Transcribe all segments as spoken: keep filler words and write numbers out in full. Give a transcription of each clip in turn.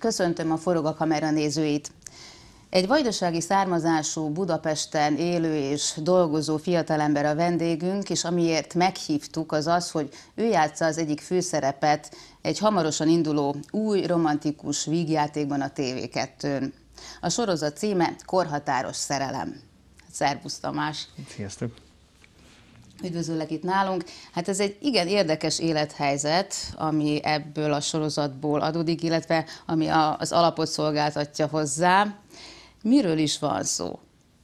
Köszöntöm a Forog a Kamera nézőit! Egy vajdasági származású, Budapesten élő és dolgozó fiatalember a vendégünk, és amiért meghívtuk, az az, hogy ő játsza az egyik főszerepet egy hamarosan induló új romantikus vígjátékban a té vé kettőn. A sorozat címe Korhatáros szerelem. Szervusz Tamás! Sziasztok! Üdvözöllek itt nálunk. Hát ez egy igen érdekes élethelyzet, ami ebből a sorozatból adódik, illetve ami a, az alapot szolgáltatja hozzá. Miről is van szó?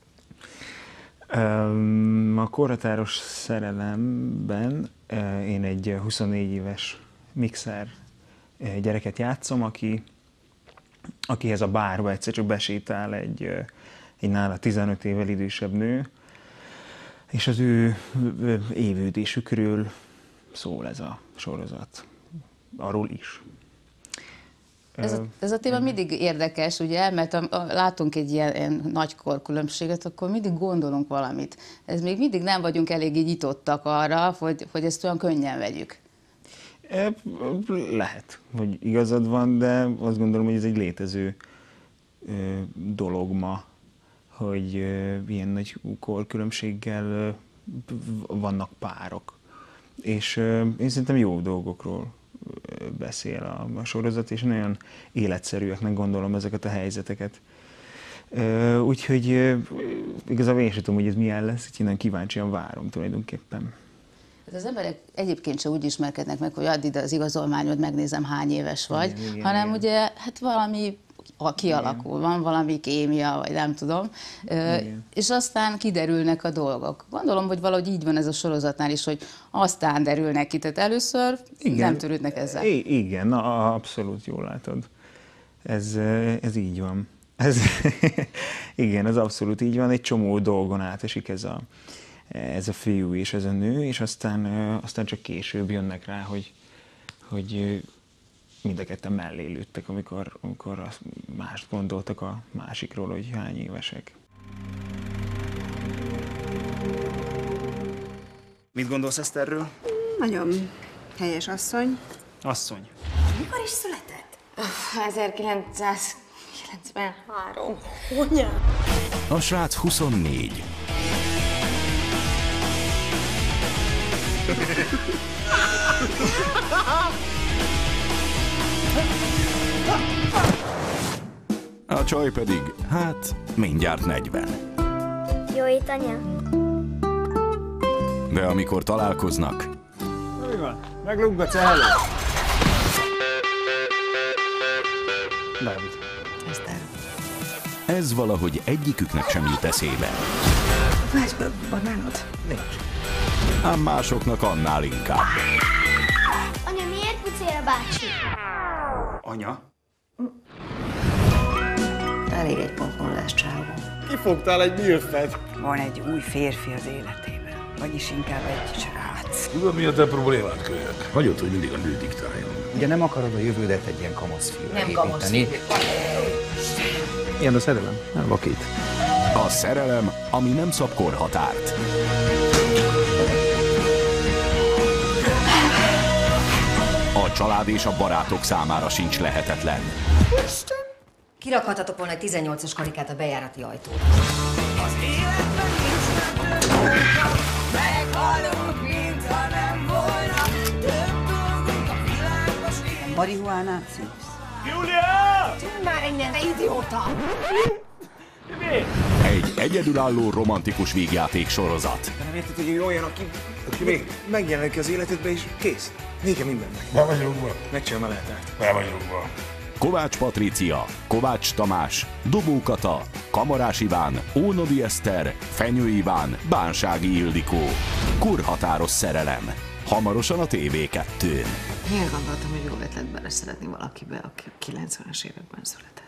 A Korhatáros szerelemben én egy huszonnégy éves mixer gyereket játszom, aki, akihez a bárba egyszer csak besétál egy, egy nála tizenöt évvel idősebb nő, és az ő évődésükről szól ez a sorozat. Arról is. Ez a, ez a téma mindig érdekes, ugye, mert a, a, látunk egy ilyen, ilyen nagy korkülönbséget, akkor mindig gondolunk valamit. Ez még mindig nem vagyunk eléggé nyitottak arra, hogy, hogy ezt olyan könnyen vegyük. Lehet, hogy igazad van, de azt gondolom, hogy ez egy létező dolog ma, hogy ilyen nagy korkülönbséggel vannak párok. És én szerintem jó dolgokról beszél a, a sorozat, és nagyon életszerűeknek gondolom ezeket a helyzeteket. Úgyhogy igazából én sem tudom, hogy ez milyen lesz, úgyhogy nagyon kíváncsian várom tulajdonképpen. Az emberek egyébként sem úgy ismerkednek meg, hogy add ide az igazolmányod, megnézem, hány éves vagy, igen, igen, hanem igen. ugye hát valami a kialakul, igen. Van valami kémia, vagy nem tudom, igen. És aztán kiderülnek a dolgok. Gondolom, hogy valahogy így van ez a sorozatnál is, hogy aztán derülnek ki, tehát először igen. Nem törődnek ezzel. I igen, na, abszolút jól látod. Ez, ez így van. Ez, igen, ez abszolút így van, egy csomó dolgon átesik ez a, ez a fiú és ez a nő, és aztán, aztán csak később jönnek rá, hogy, hogy mind a ketten mellé lőttek, amikor, amikor mást gondoltak a másikról, hogy hány évesek. Mit gondolsz Eszterről? Nagyon helyes asszony. Asszony. Mikor is született? ezerkilencszázkilencvenhárom. Hogyan? A srác huszonnégy. A csaj pedig, hát, mindjárt negyven. Jó itt, anya? De amikor találkoznak... Mi van? Megluggatsz elő? Dávid. Eszter. Ez valahogy egyiküknek sem jut eszébe. Várj, banánod? Nincs. Ám másoknak annál inkább. Anya, miért pucél a bácsi? Anya? Elég egy pompon lesz, csávó. Kifogtál egy milfet. Van egy új férfi az életében, vagyis inkább egy srác. Tudod, mi a te problémád, kölyök? Hagyod, hogy mindig a nő diktáljon. Ugye nem akarod a jövődet egy ilyen kamaszfiúra Nem építeni? kamaszfiú. Ilyen a szerelem? Nem vakít. A szerelem, ami nem szab korhatárt. A család és a barátok számára sincs lehetetlen. Kirakhattatok volna egy tizennyolcas karikát a bejárati ajtóra. Az életben nincs meghalunk, mintha nem volna több dolgunk a világos én. Marihuánát szívsz? Júlia! Tűnj már innen, te idióta! Egy egyedülálló romantikus vígjáték sorozat. Nem érted, hogy ő olyan, aki, aki még megjelenik az életedbe, és kész. Vége mindennek. Be vagy rúgva. Megcsinálom a leltárt. Be vagy rúgva. Kovács Patrícia, Kovács Tamás, Dobó Kata, Kamarás Iván, Ónodi Eszter, Fenyő Iván, Bánsági Ildikó. Korhatáros szerelem. Hamarosan a té vé kettőn. Miért gondoltam, hogy jó ötlet beleszeretni valakibe, aki a kilencvenes években született?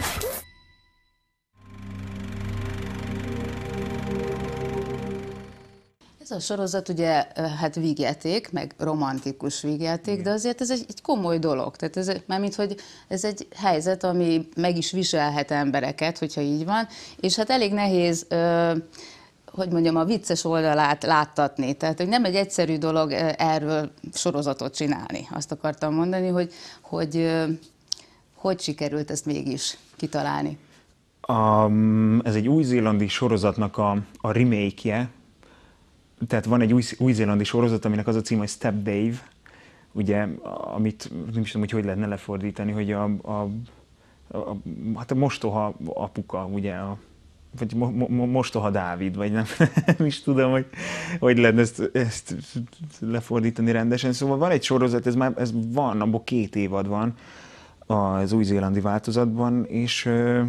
Ez a sorozat ugye hát vígjáték, meg romantikus vígjáték, de azért ez egy, egy komoly dolog. Tehát ez, mármint, hogy ez egy helyzet, ami meg is viselhet embereket, hogyha így van, és hát elég nehéz, hogy mondjam, a vicces oldalát láttatni. Tehát, hogy nem egy egyszerű dolog erről sorozatot csinálni. Azt akartam mondani, hogy, hogy Hogy sikerült ezt mégis kitalálni? A, ez egy új-zélandi sorozatnak a, a remake-je. Tehát van egy új, új-zélandi sorozat, aminek az a cím, hogy Step Dave, ugye, amit nem is tudom, hogy hogy lehetne lefordítani, hogy a, a, a, hát a mostoha apuka, ugye, a, vagy mo, mo, mostoha Dávid, vagy nem, nem is tudom, hogy hogy lehetne ezt, ezt lefordítani rendesen. Szóval van egy sorozat, ez már ez van, abból két évad van az új-zélandi változatban, és,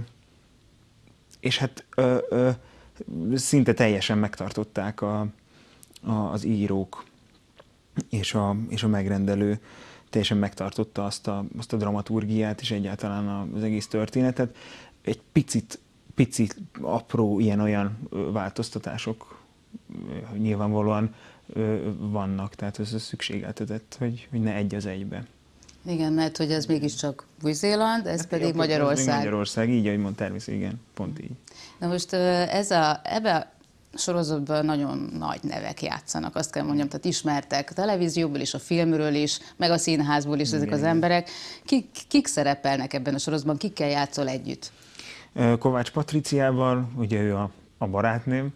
és hát ö, ö, szinte teljesen megtartották a, a, az írók és a, és a megrendelő, teljesen megtartotta azt a, azt a dramaturgiát és egyáltalán az egész történetet. Egy picit, picit apró ilyen-olyan változtatások nyilvánvalóan vannak, tehát ez szükségeltetett, hogy, hogy ne egy az egybe. Igen, mert hogy ez mégiscsak Új-Zéland, ez hát pedig jó, Magyarország. Ez Magyarország, így, ahogy mond, természetesen, igen, pont így. Na most ez a, ebbe a sorozatban nagyon nagy nevek játszanak, azt kell mondjam, tehát ismertek a televízióból is, a filmről is, meg a színházból is, igen, ezek az igen. emberek. Kik, kik szerepelnek ebben a sorozatban, kikkel játszol együtt? Kovács Patriciával, ugye ő a, a barátnőm,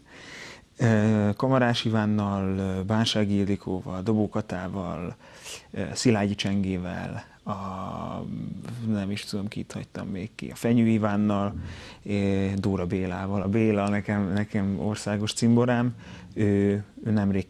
Kamarás Ivánnal, Bánsági Ildikóval, Dobó Katával, Szilágyi Csengével, a, nem is tudom, kit hagytam még ki, a Fenyő Ivánnal, Dóra Bélával. A Béla nekem, nekem országos cimborám, ő, ő nemrég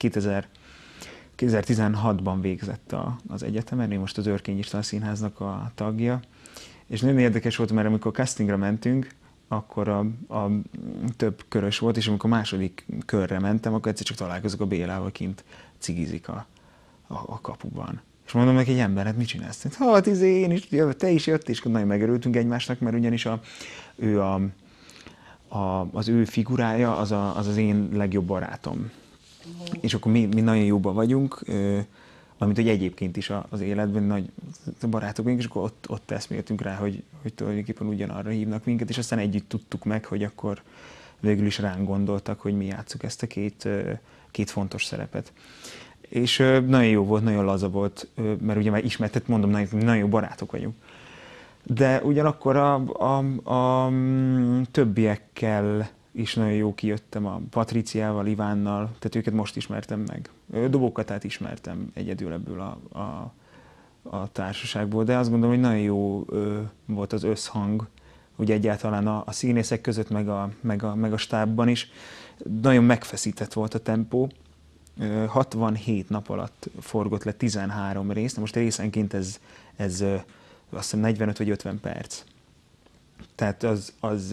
kétezer-tizenhatban végzett a, az egyetemen, ő most az Örkény István Színháznak a tagja, és nagyon érdekes volt, mert amikor castingra mentünk, akkor a, a több körös volt, és amikor második körre mentem, akkor egyszer csak találkozok a Bélával, kint cigizik a, a, a kapuban. És mondom neki, egy ember, hát mit csinálsz? Hát izé, én is, te is jött, és nagyon megörültünk egymásnak, mert ugyanis a, ő a, a, az ő figurája az, a, az az én legjobb barátom. Mm. És akkor mi, mi nagyon jóban vagyunk, valamint, hogy egyébként is az életben nagy barátok vagyunk, és akkor ott, ott eszméltünk rá, hogy, hogy tulajdonképpen ugyanarra hívnak minket, és aztán együtt tudtuk meg, hogy akkor végül is ránk gondoltak, hogy mi játsszuk ezt a két, két fontos szerepet. És nagyon jó volt, nagyon laza volt, mert ugye már ismertet, mondom, nagyon, nagyon jó barátok vagyunk. De ugyanakkor a, a, a többiekkel is nagyon jó kijöttem, a Patriciával, Ivánnal, tehát őket most ismertem meg. Dobó Katát ismertem egyedül ebből a, a, a társaságból, de azt gondolom, hogy nagyon jó ö, volt az összhang, ugye egyáltalán a, a színészek között, meg a, meg, a, meg a stábban is. Nagyon megfeszített volt a tempó. hatvanhét nap alatt forgott le tizenhárom részt, most részenként ez, ez azt hiszem negyvenöt vagy ötven perc. Tehát az, az,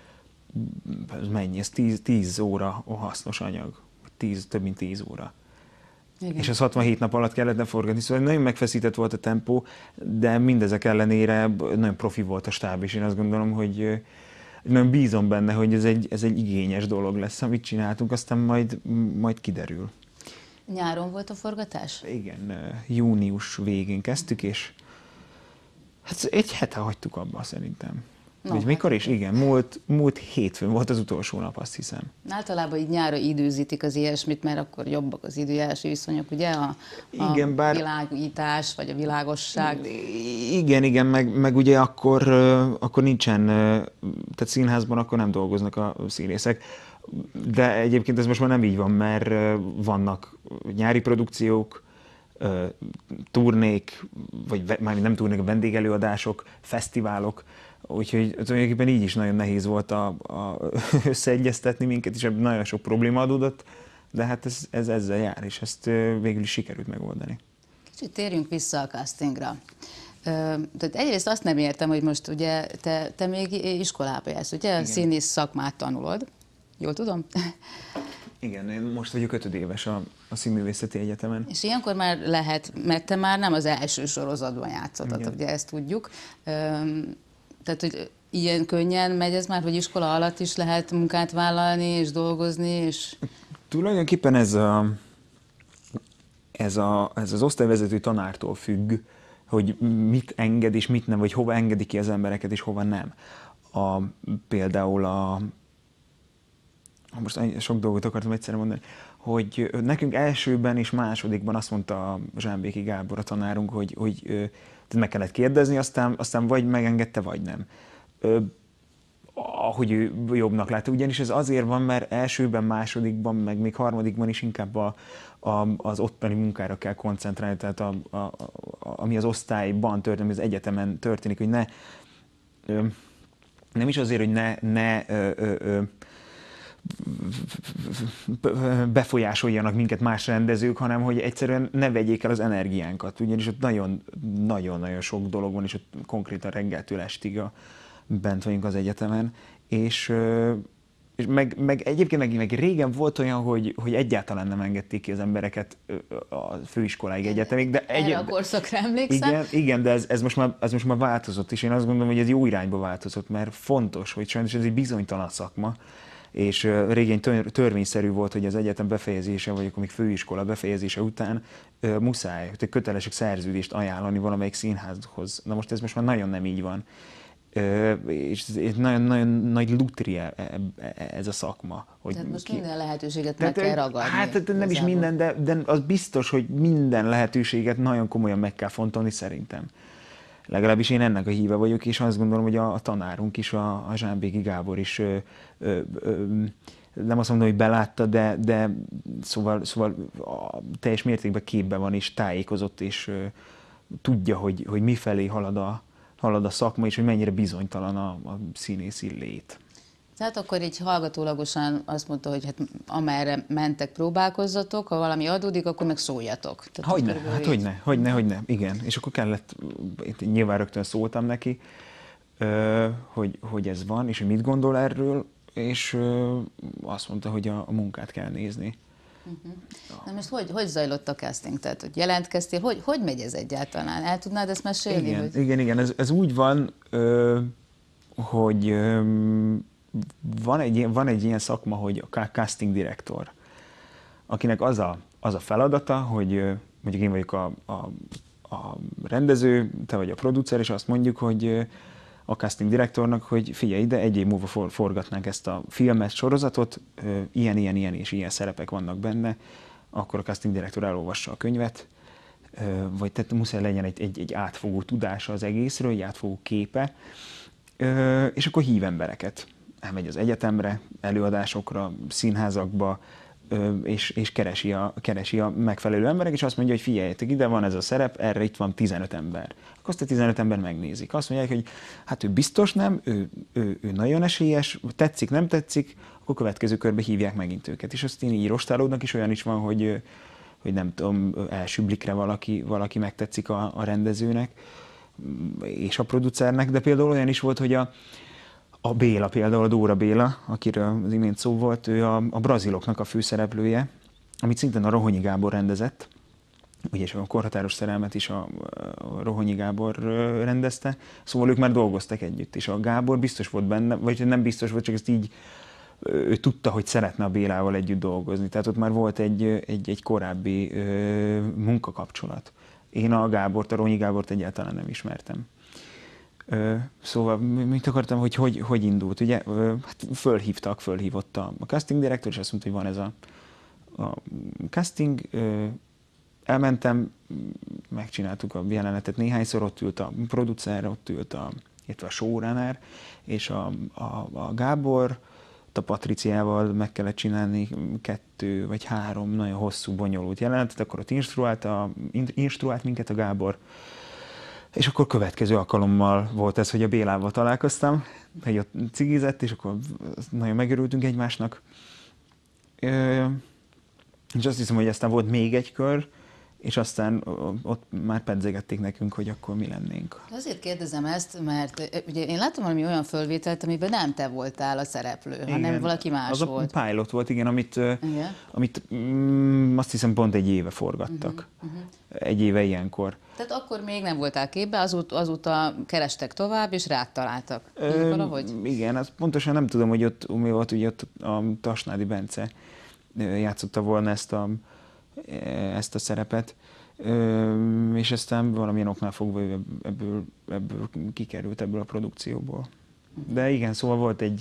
az mennyi? Ez tíz óra hasznos anyag. tíz, több mint tíz óra. Igen. És az hatvanhét nap alatt kellett forgatni, szóval nagyon megfeszített volt a tempó, de mindezek ellenére nagyon profi volt a stáb, és én azt gondolom, hogy nagyon bízom benne, hogy ez egy, ez egy igényes dolog lesz, amit csináltunk, aztán majd, majd kiderül. Nyáron volt a forgatás? Igen, június végén kezdtük, és hát egy hete hagytuk abba szerintem. No, hogy mikor is? Igen, múlt, múlt hétfőn volt az utolsó nap, azt hiszem. Általában így nyára időzítik az ilyesmit, mert akkor jobbak az időjárási viszonyok, ugye? A, a igen, bár... világítás, vagy a világosság. Igen, igen, meg, meg ugye akkor, akkor nincsen, tehát színházban akkor nem dolgoznak a színészek. De egyébként ez most már nem így van, mert vannak nyári produkciók, turnék, vagy már nem turnék, vendégelőadások, fesztiválok, úgyhogy tulajdonképpen így is nagyon nehéz volt a, a összeegyeztetni minket, és nagyon sok probléma adódott, de hát ez, ez ezzel jár, és ezt végül is sikerült megoldani. Kicsit térjünk vissza a castingra. Tehát egyrészt azt nem értem, hogy most ugye te, te még iskolába jársz, ugye? Igen. Színész szakmát tanulod. Jól tudom? Igen, én most vagyok ötödéves a, a Színművészeti Egyetemen. És ilyenkor már lehet, mert te már nem az első sorozatban játszottad, igen. Ugye ezt tudjuk. Tehát, hogy ilyen könnyen megy ez már, hogy iskola alatt is lehet munkát vállalni és dolgozni, és... Tulajdonképpen ez, a, ez, a, ez az osztályvezető tanártól függ, hogy mit enged és mit nem, vagy hova engedi ki az embereket és hova nem. A, például a most sok dolgot akartam egyszerre mondani, hogy nekünk elsőben és másodikban azt mondta a Zsámbéki Gábor, a tanárunk, hogy, hogy meg kellett kérdezni, aztán, aztán vagy megengedte, vagy nem. Ahogy ő jobbnak látta. Ugyanis ez azért van, mert elsőben, másodikban, meg még harmadikban is inkább a, a, az ottani munkára kell koncentrálni, tehát a, a, a, ami az osztályban történik, az egyetemen történik, hogy ne, ö, nem is azért, hogy ne, ne ö, ö, ö, befolyásoljanak minket más rendezők, hanem hogy egyszerűen ne vegyék el az energiánkat. Ugyanis ott nagyon-nagyon sok dolog van, és ott konkrétan reggeltől estig a, bent vagyunk az egyetemen, és, és meg, meg egyébként meg, meg régen volt olyan, hogy, hogy egyáltalán nem engedték ki az embereket a főiskoláig, egyetemig. De egy, Erre a korszakra emlékszem. Igen, igen, de ez, ez, most már, ez most már változott, és én azt gondolom, hogy ez jó irányba változott, mert fontos, hogy sajnos ez egy bizonytalan szakma, és régen törvényszerű volt, hogy az egyetem befejezése, vagy akkor még főiskola befejezése után uh, muszáj, hogy kötelesek szerződést ajánlani valamelyik színházhoz. Na most ez most már nagyon nem így van. Uh, és ez nagyon-nagyon nagy lutri ez a szakma. Hogy Tehát most ki... minden lehetőséget meg Tehát, kell ragadni. Hát nem is minden, de, de az biztos, hogy minden lehetőséget nagyon komolyan meg kell fontolni szerintem. Legalábbis én ennek a híve vagyok, és azt gondolom, hogy a, a tanárunk is, a, a Zsámbéki Gábor is, ö, ö, ö, nem azt mondom, hogy belátta, de, de szóval, szóval a teljes mértékben képben van, és tájékozott, és ö, tudja, hogy, hogy mifelé halad a, halad a szakma, és hogy mennyire bizonytalan a, a színészi lét. Tehát akkor így hallgatólagosan azt mondta, hogy hát amerre mentek, próbálkozzatok, ha valami adódik, akkor meg szóljatok. Hogyne, hát hogyne, hogyne, hogyne, igen. És akkor kellett, nyilván rögtön szóltam neki, hogy, hogy ez van, és hogy mit gondol erről, és azt mondta, hogy a, a munkát kell nézni. Uh-huh. Na most hogy, hogy zajlott a casting? Tehát, hogy jelentkeztél, hogy, hogy megy ez egyáltalán? El tudnád ezt mesélni? Igen, hogy... igen, igen. Ez, ez úgy van, hogy van egy, van egy ilyen szakma, hogy a casting direktor, akinek az a, az a feladata, hogy mondjuk én vagyok a, a, a rendező, te vagy a producer, és azt mondjuk, hogy a casting direktornak, hogy figyelj ide, egy év múlva for, forgatnánk ezt a filmet, sorozatot, ilyen, ilyen, ilyen és ilyen szerepek vannak benne, akkor a casting direktor elolvassa a könyvet, vagy tehát muszáj legyen egy, egy, egy átfogó tudása az egészről, egy átfogó képe, és akkor hív embereket. Elmegy az egyetemre, előadásokra, színházakba, és, és keresi, a, keresi a megfelelő emberek, és azt mondja, hogy figyeljetek, ide van ez a szerep, erre itt van tizenöt ember. Akkor azt a tizenöt ember megnézik. Azt mondják, hogy hát ő biztos nem, ő, ő, ő nagyon esélyes, tetszik, nem tetszik, akkor következő körbe hívják megint őket. És azt én így rostálódnak is, olyan is van, hogy, hogy nem tudom, első blikre valaki, valaki megtetszik a, a rendezőnek és a producernek, de például olyan is volt, hogy a A Béla például, a Dóra Béla, akiről az imént szó volt, ő a, a Braziloknak a főszereplője, amit szintén a Rohonyi Gábor rendezett, ugye a Korhatáros szerelmet is a, a Rohonyi Gábor rendezte, szóval ők már dolgoztak együtt, és a Gábor biztos volt benne, vagy nem biztos volt, csak ezt így ő tudta, hogy szeretne a Bélával együtt dolgozni, tehát ott már volt egy, egy, egy korábbi ö, munkakapcsolat. Én a Gábort, a Rohonyi Gábort egyáltalán nem ismertem. Szóval mit akartam, hogy hogy, hogy indult, ugye? Hát fölhívtak, fölhívott a casting direktor, és azt mondta, hogy van ez a, a casting. Elmentem, megcsináltuk a jelenetet néhányszor, ott ült a producer, ott ült a, illetve a showrunner, és a, a, a Gábor, a Patriciával meg kellett csinálni kettő vagy három nagyon hosszú, bonyolult jelenetet, akkor ott instruált, a, instruált minket a Gábor. És akkor következő alkalommal volt ez, hogy a Bélával találkoztam, hogy ott cigizett, és akkor nagyon megörültünk egymásnak. És azt hiszem, hogy aztán volt még egy kör, és aztán ott már pedzegették nekünk, hogy akkor mi lennénk. Azért kérdezem ezt, mert ugye én láttam valami olyan fölvételt, amiben nem te voltál a szereplő, igen, hanem valaki más az volt. Az a pilot volt, igen, amit, igen? amit mm, azt hiszem pont egy éve forgattak. Uh-huh, uh-huh. Egy éve ilyenkor. Tehát akkor még nem voltál képbe, azóta, azóta kerestek tovább, és rád találtak. Ö, valahogy? Igen, azt pontosan nem tudom, hogy ott mi volt, ugye ott a Tasnádi Bence játszotta volna ezt a, ezt a szerepet, és aztán valamilyen oknál fogva ebből, ebből kikerült ebből a produkcióból. De igen, szóval volt egy,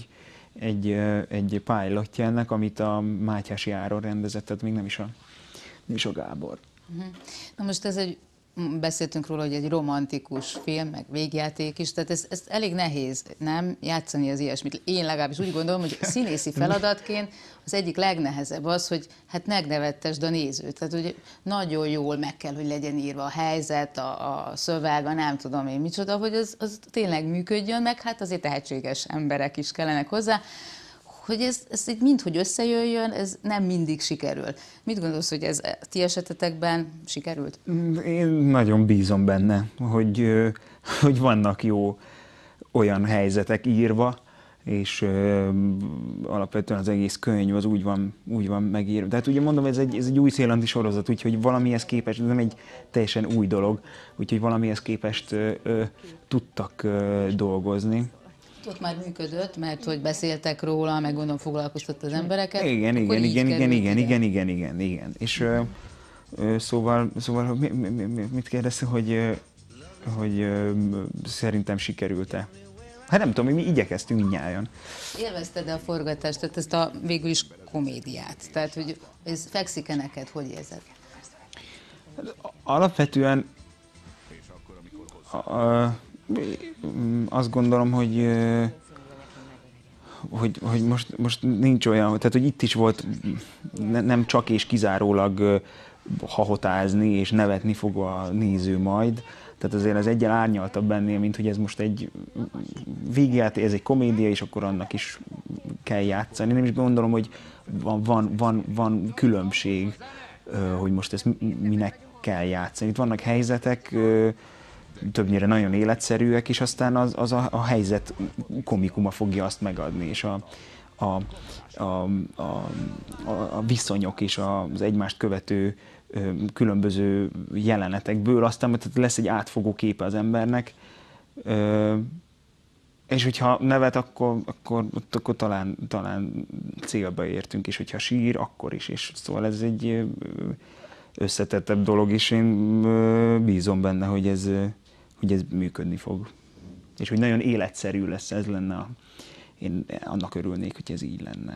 egy, egy pilotja ennek, amit a Mátyási Áron rendezett, tehát még nem is a, nem is a Gábor. Na most ez egy, beszéltünk róla, hogy egy romantikus film, meg végjáték is, tehát ez, ez elég nehéz, nem játszani az ilyesmit. Én legalábbis úgy gondolom, hogy színészi feladatként az egyik legnehezebb az, hogy hát megnevettesd a nézőt. Tehát, hogy nagyon jól meg kell, hogy legyen írva a helyzet, a, a szöveg, a nem tudom én micsoda, hogy az, az tényleg működjön, meg hát azért tehetséges emberek is kellenek hozzá, hogy ez, ez így mindhogy összejöjjön, ez nem mindig sikerül. Mit gondolsz, hogy ez ti esetetekben sikerült? Én nagyon bízom benne, hogy, hogy vannak jó olyan helyzetek írva, és ö, alapvetően az egész könyv az úgy van, úgy van megírva. Tehát ugye mondom, ez egy, ez egy új-zélandi sorozat, úgyhogy valamihez képest, ez nem egy teljesen új dolog, úgyhogy valamihez képest ö, ö, tudtak ö, dolgozni. Ott már működött, mert hogy beszéltek róla, meg gondolom foglalkoztatta az embereket. Igen, igen, igen, igen, igen, igen, igen, igen, igen. És ö, ö, szóval, szóval mi, mi, mi, mit kérdezte, hogy, ö, hogy ö, szerintem sikerült-e? Hát nem tudom, mi igyekeztünk mindnyájan. Élvezted-e a forgatást, tehát ezt a végül is komédiát? Tehát, hogy ez fekszik-e neked, hogy érzed? Alapvetően a, a, azt gondolom, hogy, hogy, hogy most, most nincs olyan, tehát hogy itt is volt ne, nem csak és kizárólag hahotázni és nevetni fog a néző majd. Tehát azért az egyen árnyaltabb bennél, mint hogy ez most egy végjáték, ez egy komédia, és akkor annak is kell játszani. Nem is gondolom, hogy van, van, van, van különbség, hogy most ezt minek kell játszani. Itt vannak helyzetek, többnyire nagyon életszerűek, és aztán az, az a, a helyzet komikuma fogja azt megadni, és a, a, a, a, a viszonyok és az egymást követő különböző jelenetekből, aztán lesz egy átfogó képe az embernek, és hogyha nevet, akkor, akkor, akkor talán, talán célba értünk, és hogyha sír, akkor is. És szóval ez egy összetettebb dolog, és én bízom benne, hogy ez, hogy ez működni fog. És hogy nagyon életszerű lesz, ez lenne, a, én annak örülnék, hogy ez így lenne.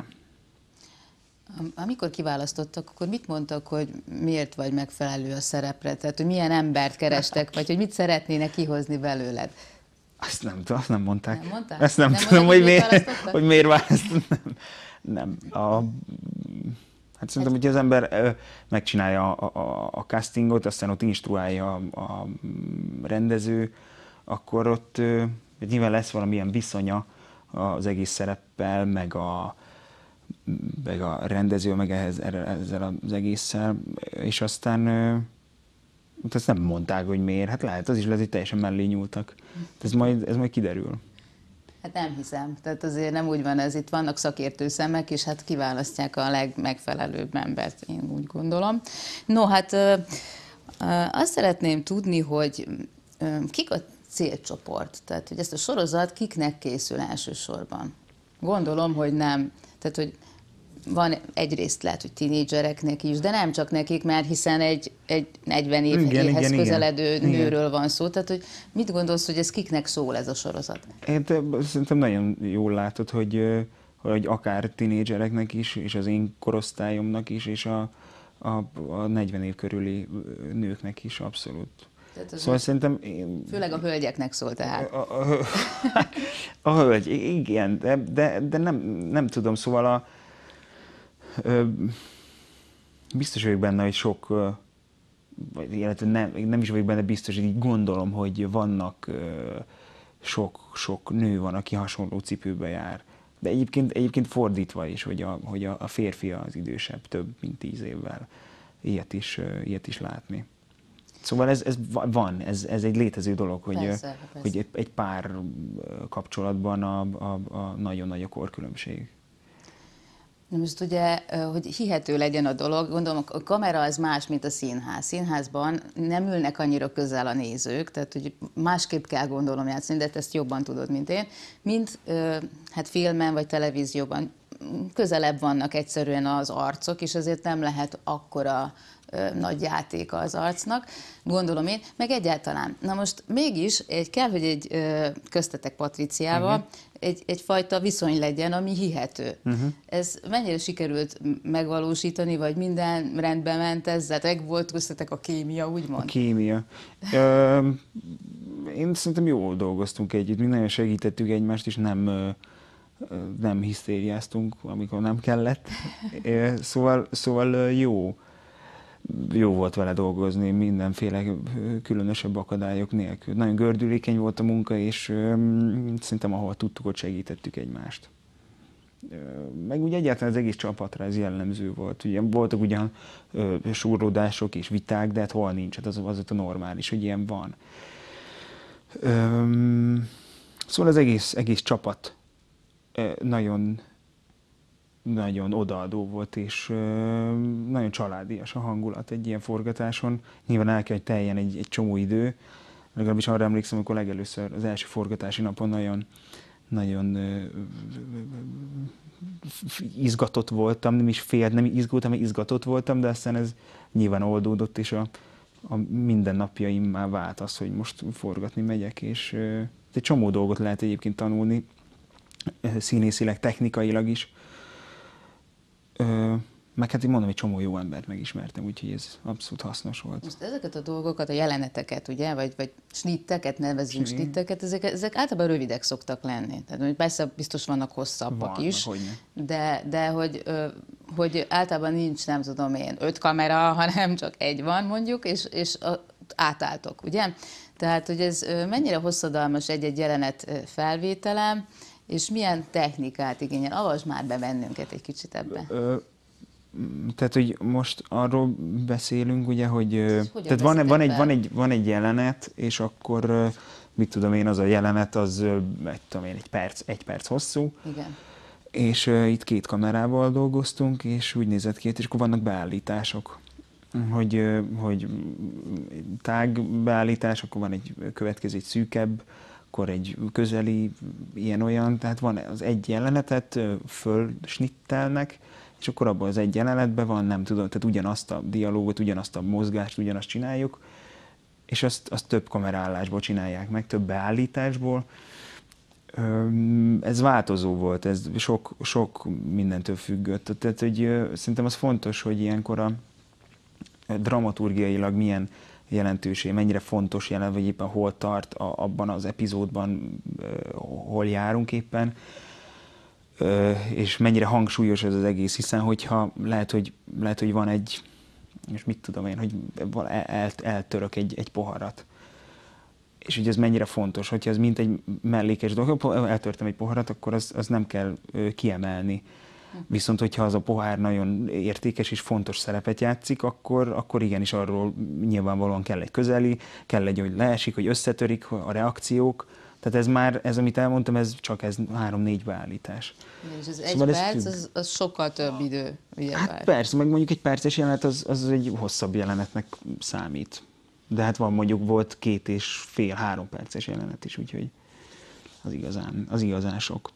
Amikor kiválasztottak, akkor mit mondtak, hogy miért vagy megfelelő a szerepre? Tehát, hogy milyen embert kerestek, vagy hogy mit szeretnének kihozni belőled? Azt nem, azt nem mondták. Nem mondták? Ezt nem, nem tudom, mondták, hogy, miért, választottak? hogy miért választottak. Nem. nem. A, hát szerintem, hogy az ember megcsinálja a, a, a castingot, aztán ott instruálja a, a rendező, akkor ott nyilván lesz valamilyen viszonya az egész szereppel, meg a meg a rendező, meg ehhez, ezzel az egésszel, és aztán ezt nem mondták, hogy miért. Hát lehet, az is lehet, hogy teljesen mellé nyúltak. Ez majd, ez majd kiderül. Hát nem hiszem. Tehát azért nem úgy van ez. Itt vannak szakértő szemek, és hát kiválasztják a legmegfelelőbb embert, én úgy gondolom. No, hát azt szeretném tudni, hogy kik a célcsoport? Tehát, hogy ezt a sorozat kiknek készül elsősorban? Gondolom, hogy nem. Tehát, hogy van egyrészt lehet, hogy tinédzsereknek is, de nem csak nekik, mert hiszen egy, egy negyven évhez közeledő igen, nőről igen. van szó. Tehát, hogy mit gondolsz, hogy ez kiknek szól ez a sorozat? Én szerintem nagyon jól látod, hogy, hogy akár tinédzsereknek is, és az én korosztályomnak is, és a, a, a negyven év körüli nőknek is abszolút. Szóval szerintem... Én... Főleg a hölgyeknek szól tehát. A, a, a, a hölgy, igen, de, de, de nem, nem tudom, szóval a, ö, biztos vagyok benne, hogy sok, vagy illetve nem, nem is vagyok benne biztos, hogy így gondolom, hogy vannak ö, sok, sok nő van, aki hasonló cipőbe jár. De egyébként, egyébként fordítva is, hogy a, hogy a férfi az idősebb, több mint tíz évvel. Ilyet is, ilyet is látni. Szóval ez, ez van, ez, ez egy létező dolog, hogy, persze, persze. hogy egy, egy pár kapcsolatban a, a, a nagyon nagy a korkülönbség. Most ugye, hogy hihető legyen a dolog, gondolom a kamera az más, mint a színház. Színházban nem ülnek annyira közel a nézők, tehát hogy másképp kell gondolom játszani, de ezt jobban tudod, mint én, mint hát filmen vagy televízióban. közelebb vannak egyszerűen az arcok, és ezért nem lehet akkora ö, nagy játéka az arcnak, gondolom én, meg egyáltalán. Na most mégis egy, kell, hogy egy ö, köztetek Patriciával, uh-huh. egy, egyfajta viszony legyen, ami hihető. Uh-huh. Ez mennyire sikerült megvalósítani, vagy minden rendben ment ezzel? Meg volt köztetek a kémia, úgymond? A kémia. Ö, én szerintem jól dolgoztunk együtt, mi nagyon segítettük egymást, és nem, nem hisztériáztunk, amikor nem kellett. Szóval, szóval jó, jó volt vele dolgozni, mindenféle különösebb akadályok nélkül. Nagyon gördülékeny volt a munka, és szerintem ahol tudtuk, ott segítettük egymást. Meg úgy egyáltalán az egész csapatra ez jellemző volt. Ugye voltak ugyan súrlódások és viták, de hát hol nincs, hát az, az ott a normális, hogy ilyen van. Öm, szóval az egész, egész csapat nagyon, nagyon odaadó volt, és öm, nagyon családias a hangulat egy ilyen forgatáson. Nyilván el kell, hogy teljen egy, egy csomó idő. Legalábbis arra emlékszem, amikor legelőször az első forgatási napon nagyon, nagyon izgatott voltam, nem is fél, nem izgultam, hanem izgatott voltam, de aztán ez nyilván oldódott, és a a mindennapjaimmá vált az, hogy most forgatni megyek, és uh, egy csomó dolgot lehet egyébként tanulni, uh, színészileg, technikailag is. Uh, meg hát én mondom, egy csomó jó embert megismertem, úgyhogy ez abszolút hasznos volt. Most ezeket a dolgokat, a jeleneteket, ugye, vagy, vagy snitteket, nevezzünk Sni. snitteket, ezek, ezek általában rövidek szoktak lenni. Tehát persze biztos vannak hosszabbak van, is, de, de hogy, hogy általában nincs, nem tudom én, öt kamera, hanem csak egy van mondjuk, és, és átálltok, ugye? Tehát, hogy ez mennyire hosszadalmas egy-egy jelenet felvétele, és milyen technikát igényel? Avasd már be bennünket egy kicsit ebbe. Ö, Tehát, hogy most arról beszélünk, ugye, hogy tehát van, van, egy, van, egy, van egy jelenet, és akkor, mit tudom én, az a jelenet, az egy, tudom én, egy perc, egy perc hosszú. Igen. És uh, itt két kamerával dolgoztunk, és úgy nézett ki, és akkor vannak beállítások. Hogy, uh, hogy tág beállítás, akkor van egy következő, egy szűkebb, akkor egy közeli, ilyen-olyan, tehát van az egy jelenetet, fölsnittelnek, és akkor abban az egy jelenetben van, nem tudom, tehát ugyanazt a dialógot, ugyanazt a mozgást, ugyanazt csináljuk, és azt, azt több kamerállásból csinálják meg, több beállításból. Ez változó volt, ez sok, sok mindentől függött. Tehát, hogy szerintem az fontos, hogy ilyenkor a dramaturgiailag milyen jelentőség, mennyire fontos jelen, vagy éppen hol tart a, abban az epizódban, hol járunk éppen, és mennyire hangsúlyos ez az egész, hiszen hogyha lehet, hogy, lehet, hogy van egy, és mit tudom én, hogy el, eltörök egy, egy poharat. És hogy ez mennyire fontos, hogyha ez mint egy mellékes dolog, eltörtem egy poharat, akkor az, az nem kell kiemelni. Viszont, hogyha az a pohár nagyon értékes és fontos szerepet játszik, akkor, akkor igenis arról nyilvánvalóan kell egy közeli, kell egy, hogy leesik, hogy összetörik a reakciók. Tehát ez már, ez amit elmondtam, ez csak ez három-négy beállítás. Igen, és az szóval egy perc, az, az sokkal több idő. Ugye, hát persze, meg mondjuk egy perces jelenet, az, az egy hosszabb jelenetnek számít. De hát van mondjuk volt két és fél, három perces jelenet is, úgyhogy az igazán, az igazán sok.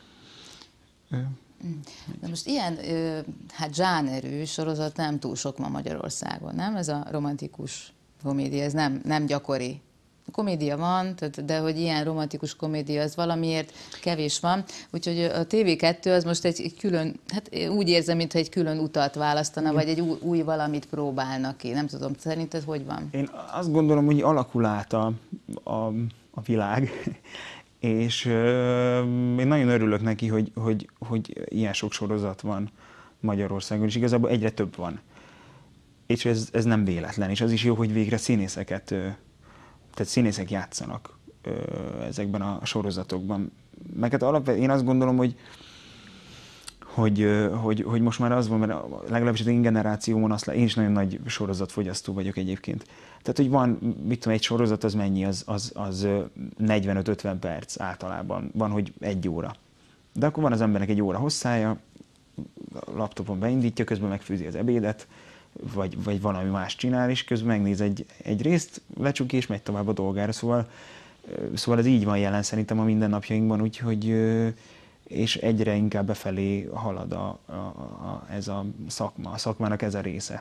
De most ilyen, hát zsánerű sorozat nem túl sok van Magyarországon, nem? Ez a romantikus komédia, ez nem, nem gyakori. Komédia van, de hogy ilyen romantikus komédia, az valamiért kevés van. Úgyhogy a té vé kettő az most egy külön, hát úgy érzem, mintha egy külön utat választana, vagy egy új, új valamit próbálnak ki. Nem tudom, szerinted hogy van? Én azt gondolom, hogy alakul át a, a, a világ, és euh, én nagyon örülök neki, hogy, hogy, hogy ilyen sok sorozat van Magyarországon, és igazából egyre több van. És ez, ez nem véletlen, és az is jó, hogy végre színészeket, tehát színészek játszanak ezekben a sorozatokban. Meg hát alapvetően én azt gondolom, hogy, hogy, hogy, hogy most már az van, mert legalábbis az én generációmon azt én is nagyon nagy sorozatfogyasztó vagyok egyébként. Tehát, hogy van, mit tudom, egy sorozat az mennyi, az, az, az negyvenöt-ötven perc általában. Van, hogy egy óra. De akkor van az embernek egy óra hosszája, laptopon beindítja, közben megfőzi az ebédet, vagy, vagy valami más csinál, és közben megnéz egy, egy részt, lecsukja és megy tovább a dolgára. Szóval, szóval ez így van jelen szerintem a mindennapjainkban, úgyhogy és egyre inkább befelé halad a, a, a, ez a szakma, a szakmának ez a része.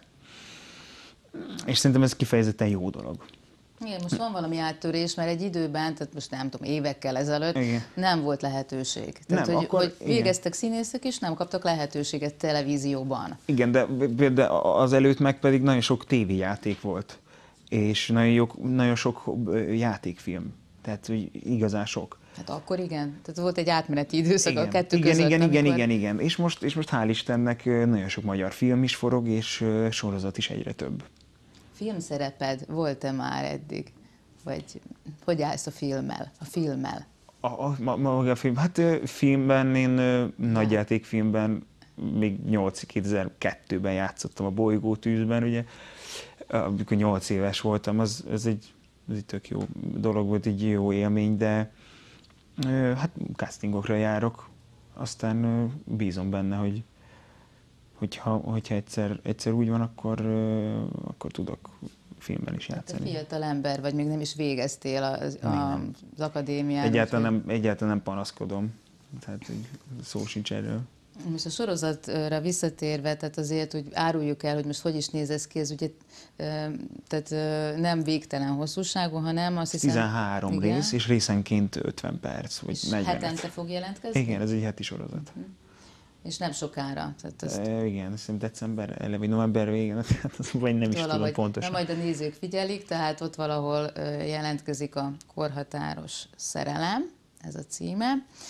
És szerintem ez kifejezetten jó dolog. Igen, most van valami áttörés, mert egy időben, tehát most nem tudom, évekkel ezelőtt Igen. nem volt lehetőség. Tehát, Nem, hogy, akkor- hogy igen. végeztek színészek, és nem kaptak lehetőséget televízióban. Igen, de, de az előtt meg pedig nagyon sok tévéjáték volt, és nagyon, jó, nagyon sok játékfilm, tehát hogy igazán sok. Hát akkor igen. Tehát volt egy átmeneti időszak Igen, a kettő igen, között. igen, igen, amikor... igen, igen. És most, és most hál' Istennek nagyon sok magyar film is forog, és sorozat is egyre több. Filmszereped volt-e már eddig? Vagy hogy állsz a filmmel? A filmmel? A, a, ma- maga a film, hát ö, filmben, én ö, nagyjátékfilmben még nyolc kétezer-kettőben játszottam a Bolygótűzben, ugye, amikor nyolc éves voltam, az, az egy, ez egy tök jó dolog volt, egy jó élmény, de ö, hát castingokra járok, aztán ö, bízom benne, hogy hogyha, hogyha egyszer, egyszer úgy van, akkor, ö, akkor tudok filmben is Te játszani. fiatal ember vagy, még nem is végeztél az, a, az akadémián. Egyáltalán úgyhogy- nem, egyáltalán nem panaszkodom, tehát hogy szó sincs erről. Most a sorozatra visszatérve, tehát azért, hogy áruljuk el, hogy most hogy is néz ez ki, ez ugye ö, tehát ö, nem végtelen hosszúságú, hanem azt hiszem... tizenhárom igen, rész, és részenként ötven perc, vagy és negyven. hetente fog jelentkezni? Igen, ez egy heti sorozat. És nem sokára. Tehát azt E, igen, azt hiszem december ele, vagy november végén, hát azt vagy nem is tudom valahogy, pontosan. na majd a nézők figyelik, tehát ott valahol ö, jelentkezik a Korhatáros szerelem, ez a címe.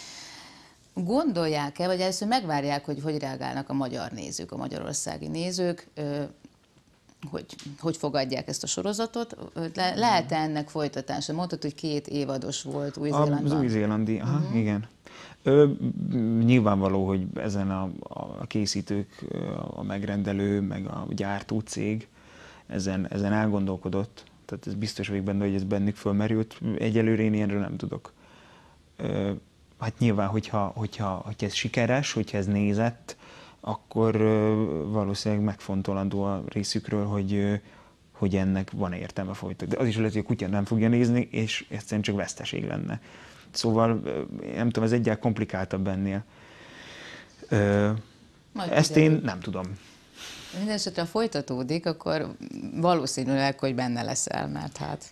Gondolják-e, vagy először megvárják, hogy hogy reagálnak a magyar nézők, a magyarországi nézők, ö, hogy, hogy fogadják ezt a sorozatot? Le, lehet-e ennek folytatása? Mondtad, hogy két évados volt Új-Zélandban. Az új-zélandi, aha, Mhm. uh-huh. igen. Ö, nyilvánvaló, hogy ezen a, a készítők, a megrendelő, meg a gyártó cég ezen, ezen elgondolkodott. Tehát ez biztos vagyok benne, hogy ez bennük fölmerült. Egyelőre én ilyenről nem tudok. Ö, hát nyilván, hogyha, hogyha, hogyha ez sikeres, hogyha ez nézett, akkor ö, valószínűleg megfontolandó a részükről, hogy, ö, hogy ennek van értelme folytatni. De az is lehet, hogy a kutya nem fogja nézni, és egyszerűen csak veszteség lenne. Szóval nem tudom, ez egyáltalán komplikáltabb ennél. Ö, ezt én nem tudom. Mindenesetre, ha folytatódik, akkor valószínűleg, hogy benne leszel, mert hát...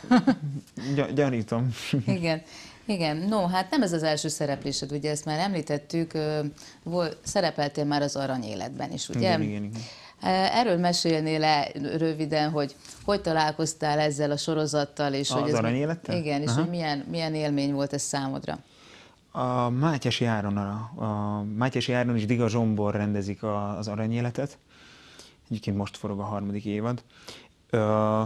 Gy- gyanítom. Igen. Igen, no, hát nem ez az első szereplésed, ugye ezt már említettük, ö, vol, szerepeltél már az Aranyéletben is, ugye? Igen, igen, igen. Erről mesélnél le röviden, hogy hogy találkoztál ezzel a sorozattal, és Az hogy ez Aranyélettel? Igen, és Aha. hogy milyen, milyen élmény volt ez számodra? A Mátyási Áron, a, a Mátyási Áron és Diga Zsombor rendezik a, az Aranyéletet. Egyébként most forog a harmadik évad. Ö,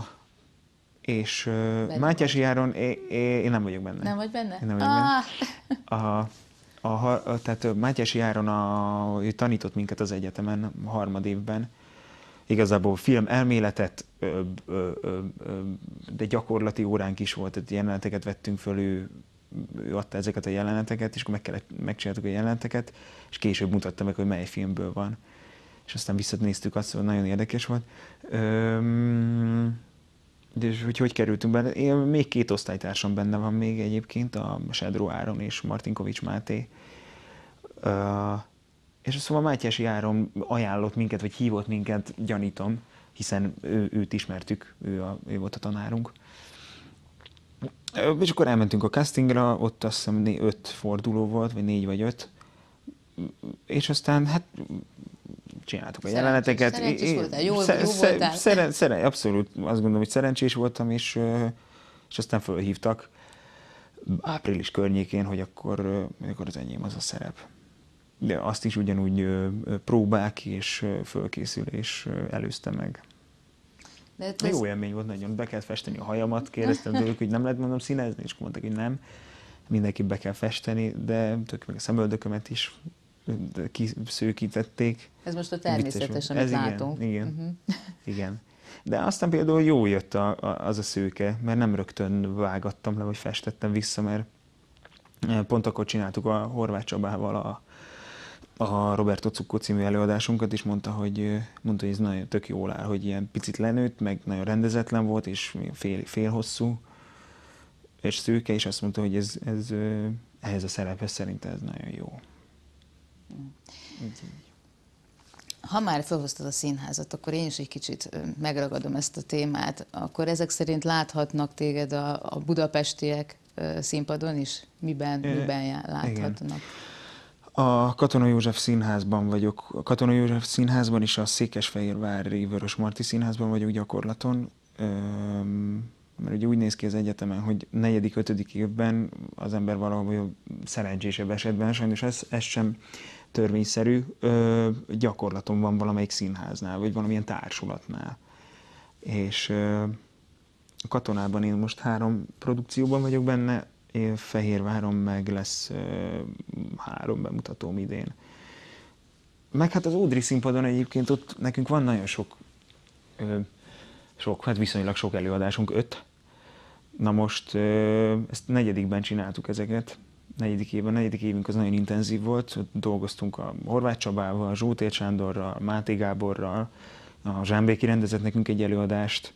és uh, Mátyási Áron, én, én nem vagyok benne. Nem vagy benne? Én nem vagyok ah. benne. A, a, a, tehát Mátyási Áron a, ő tanított minket az egyetemen a harmadévben. Igazából film elméletet, ö, ö, ö, ö, de gyakorlati óránk is volt, tehát jeleneteket vettünk föl, ő, ő adta ezeket a jeleneteket, és akkor meg kellett, megcsináltuk a jeleneteket, és később mutatta meg, hogy mely filmből van. És aztán visszanéztük azt, hogy nagyon érdekes volt. Öm, de hogy hogy kerültünk benne? Én, még két osztálytársam benne van még egyébként, a Sedró Áron és Martinkovics Máté. Ö, és szóval Mátyási Áron ajánlott minket, vagy hívott minket, gyanítom, hiszen ő, őt ismertük, ő, a, ő volt a tanárunk. Ö, és akkor elmentünk a castingra, ott azt hiszem né, öt forduló volt, vagy négy vagy öt. És aztán hát csináltuk a Szerencsés, jeleneteket. szerencsés voltál, jó- Sze- jó sze- voltál. Szeren, szeren, abszolút azt gondolom, hogy szerencsés voltam, és, és aztán fölhívtak április környékén, hogy akkor, akkor az enyém az a szerep. De azt is ugyanúgy próbák és fölkészülés előzte meg. De hát Ez... ez- Jó élmény volt nagyon, be kellett festeni a hajamat, kérdeztem tőlük, hogy nem lehet mondom színezni, és akkor mondták, hogy nem. Mindenki be kell festeni, de tök meg a szemöldökömet is kiszőkítették. Ez most a természetes, amit Ez igen, látunk. Igen, Mhm. igen. De aztán például jó jött a, a, az a szőke, mert nem rögtön vágattam le, vagy festettem vissza, mert pont akkor csináltuk a Horváth Csabával a, a Roberto Zucco című előadásunkat, és mondta, hogy, mondta, hogy ez nagyon tök jól áll, hogy ilyen picit lenőtt, meg nagyon rendezetlen volt, és fél, fél hosszú, és szőke, és azt mondta, hogy ez, ez, ehhez a szerephez szerintem ez nagyon jó. Úgyhogy. Ha már felhoztad a színházat, akkor én is egy kicsit megragadom ezt a témát. Akkor ezek szerint láthatnak téged a, a budapestiek színpadon is? Miben, miben já, láthatnak? Igen. A Katona József Színházban vagyok. A Katona József Színházban és a Székesfehérvári Vörösmarty Színházban vagyok gyakorlaton. Mert ugye úgy néz ki az egyetemen, hogy negyedik, ötödik évben az ember valahol szerencsésebb esetben, sajnos ez, ez sem törvényszerű, ö, gyakorlaton van valamelyik színháznál, vagy valamilyen társulatnál. És ö, a Katonában én most három produkcióban vagyok benne, Fehérváron meg lesz ö, három bemutatóm idén. Meg hát az Ódri színpadon egyébként ott nekünk van nagyon sok, ö, sok, hát viszonylag sok előadásunk, öt. Na most ö, ezt negyedikben csináltuk ezeket. Negyedik évben, negyedik évünk az nagyon intenzív volt, dolgoztunk a Horváth Csabával, a Zsótér Sándorral, Máté Gáborral, a Zsámbéki rendezett nekünk egy előadást,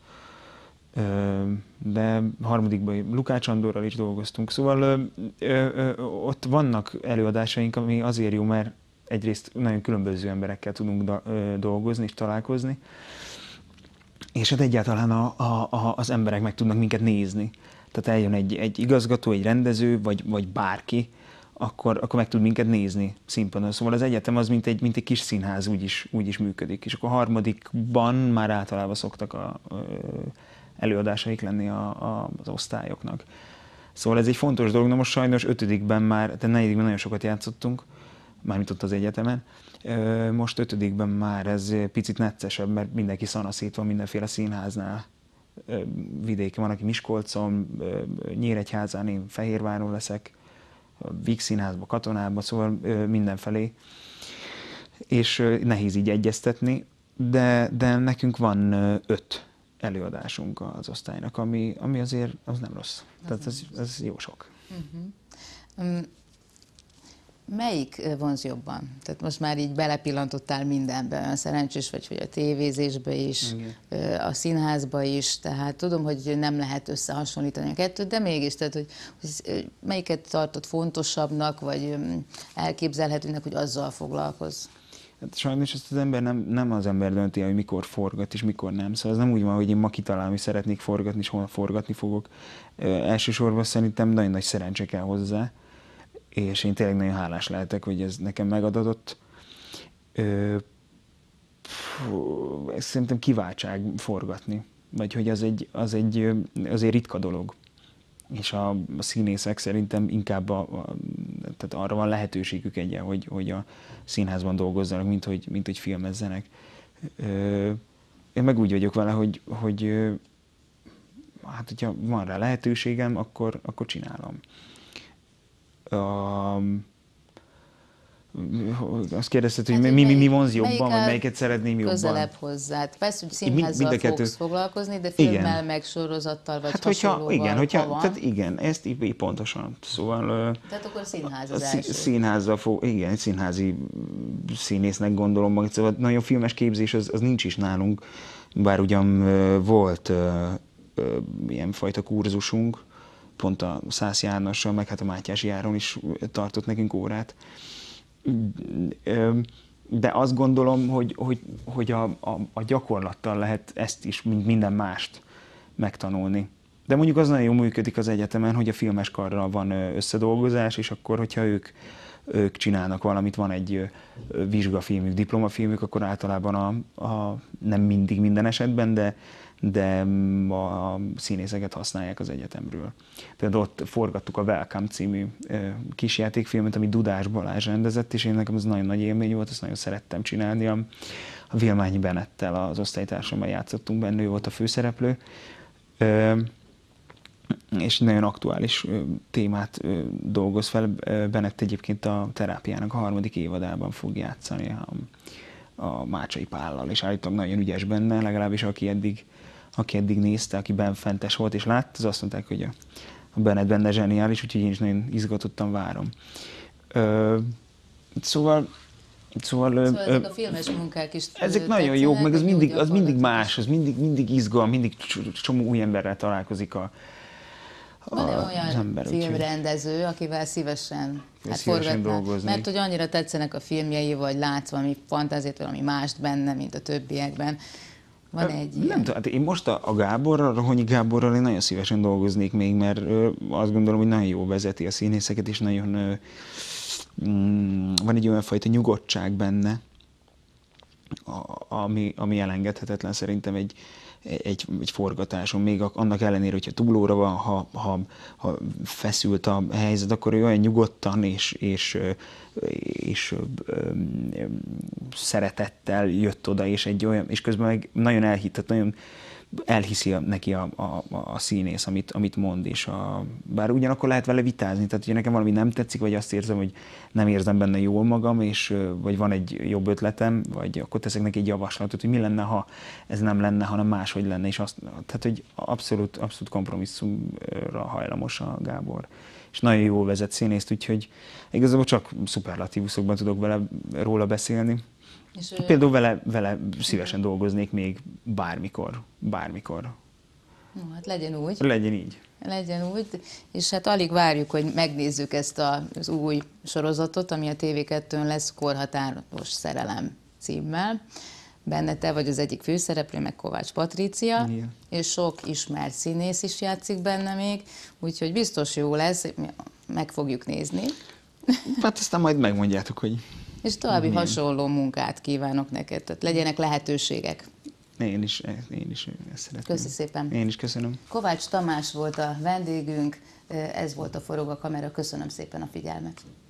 de harmadikban Lukács Andorral is dolgoztunk. Szóval ott vannak előadásaink, ami azért jó, mert egyrészt nagyon különböző emberekkel tudunk dolgozni és találkozni, és hát egyáltalán a, a, a, az emberek meg tudnak minket nézni. Tehát eljön egy, egy igazgató, egy rendező, vagy, vagy bárki, akkor, akkor meg tud minket nézni színpadon. Szóval az egyetem az, mint egy, mint egy kis színház, úgy is, úgy is működik. És akkor a harmadikban már általában szoktak a, a előadásaik lenni a, a, az osztályoknak. Szóval ez egy fontos dolog. Na most sajnos ötödikben már, tehát negyedikben nagyon sokat játszottunk, mármint ott az egyetemen. Most ötödikben már ez picit neccesebb, mert mindenki szanaszítva mindenféle színháznál. Vidéken van, aki Miskolcon, Nyíregyházán, én Fehérváron leszek, Víg Színházban, Katonában, szóval mindenfelé. És nehéz így egyeztetni, de, de nekünk van öt előadásunk az osztálynak, ami, ami azért az nem rossz. Az Tehát ez, ez jó sok. Uh-huh. um, Melyik vonz jobban? Tehát most már így belepillantottál mindenbe, olyan szerencsés vagy, hogy a tévézésbe is, igen, a színházba is, tehát tudom, hogy nem lehet összehasonlítani a kettőt, de mégis, tehát, hogy, hogy melyiket tartod fontosabbnak, vagy elképzelhetőnek, hogy azzal foglalkozz? Hát sajnos ezt az ember nem, nem az ember dönti, hogy mikor forgat és mikor nem. Szóval ez nem úgy van, hogy én ma kitalálom, hogy szeretnék forgatni, és hol forgatni fogok. Elsősorban szerintem nagyon nagy szerencse kell hozzá, és én tényleg nagyon hálás lehetek, hogy ez nekem megadatott. Ö, ez szerintem kiváltság forgatni, vagy hogy az egy, az egy azért ritka dolog. És a, a színészek szerintem inkább a, a, tehát arra van lehetőségük egyen, hogy, hogy a színházban dolgozzanak, mint hogy, mint hogy filmezzenek. Ö, én meg úgy vagyok vele, hogy, hogy hát, hogyha van rá lehetőségem, akkor, akkor csinálom. Um, azt kérdezted, hogy hát, mi, mi, mi vonz jobban, vagy melyiket szeretném jobban? Közelebb hozzád. Persze, hogy színházzal fogsz kettő... foglalkozni, de filmmel, igen, meg sorozattal, vagy hát, hasonlóval, igen, hogyha, ha van. Tehát igen, ezt így pontosan. Szóval, tehát akkor színház az első. Színházzal fog, igen, színházi színésznek gondolom, szóval nagyon filmes képzés az, az nincs is nálunk, bár ugyan volt ilyen fajta kurzusunk, pont a Szász Jánossal, meg hát a Mátyási Áron is tartott nekünk órát. De azt gondolom, hogy, hogy, hogy a, a, a gyakorlattal lehet ezt is, mint minden mást megtanulni. De mondjuk az nagyon jól működik az egyetemen, hogy a filmes karral van összedolgozás, és akkor, hogyha ők, ők csinálnak valamit, van egy vizsgafilmük, diplomafilmük, akkor általában a, a, nem mindig minden esetben, de de a színészeket használják az egyetemről. Például ott forgattuk a Welcome című kisjátékfilmet, ami Dudás Balázs rendezett, és én nekem ez nagyon nagy élmény volt, azt nagyon szerettem csinálni. A, a Vilmányi Benettel, az osztálytársammal játszottunk benne, ő volt a főszereplő, és nagyon aktuális témát dolgoz fel. Benett egyébként a Terápiának a harmadik évadában fog játszani a, a Mácsai Pállal, és állítólag nagyon ügyes benne, legalábbis aki eddig aki eddig nézte, aki benfentes volt és látta, az azt mondták, hogy a, a Bennett benne zseniális, úgyhogy én is nagyon izgatottan várom. Ö, szóval... Szóval, szóval ö, ezek a filmes munkák is ezek nagyon jók, meg az mindig, az mindig más, az mindig, mindig izgal, mindig csomó új emberrel találkozik a, Van-e az olyan ember. filmrendező, akivel szívesen, hát szívesen forgatná? dolgoznék. Mert hogy annyira tetszenek a filmjei, vagy látsz valami fantáziát, valami mást benne, mint a többiekben. Van egy Nem ilyen? tudom, hát én most a, a Gáborral, a Rohonyi Gáborral én nagyon szívesen dolgoznék még, mert ö, azt gondolom, hogy nagyon jó vezeti a színészeket, és nagyon ö, mm, van egy olyan fajta nyugodtság benne, a, ami, ami elengedhetetlen szerintem egy, egy, egy forgatáson, még annak ellenére, hogyha túlóra van, ha, ha, ha feszült a helyzet, akkor ő olyan nyugodtan és, és, és szeretettel jött oda, és, egy olyan, és közben meg nagyon elhittett, nagyon elhiszi neki a, a, a színész, amit, amit mond, és a, bár ugyanakkor lehet vele vitázni, tehát hogyha nekem valami nem tetszik, vagy azt érzem, hogy nem érzem benne jól magam, és vagy van egy jobb ötletem, vagy akkor teszek neki egy javaslatot, hogy mi lenne, ha ez nem lenne, hanem máshogy lenne, és azt, tehát, hogy abszolút, abszolút kompromisszumra hajlamos a Gábor. És nagyon jól vezet színészt, úgyhogy igazából csak szuperlatívuszokban tudok vele, róla beszélni. És ő... Például vele, vele szívesen dolgoznék még bármikor, bármikor. No, hát legyen úgy. Legyen így. Legyen úgy, és hát alig várjuk, hogy megnézzük ezt az új sorozatot, ami a té vé kettőn lesz, Korhatáros szerelem címmel. Benne te vagy az egyik főszereplő, meg Kovács Patrícia, igen. És sok ismert színész is játszik benne még, úgyhogy biztos jó lesz, meg fogjuk nézni. Hát aztán majd megmondjátok, hogy... És további milyen hasonló munkát kívánok neked, tehát legyenek lehetőségek. Én is, én is ezt szeretném. Köszi szépen. Én is köszönöm. Kovács Tamás volt a vendégünk, ez volt a Forog a kamera, köszönöm szépen a figyelmet.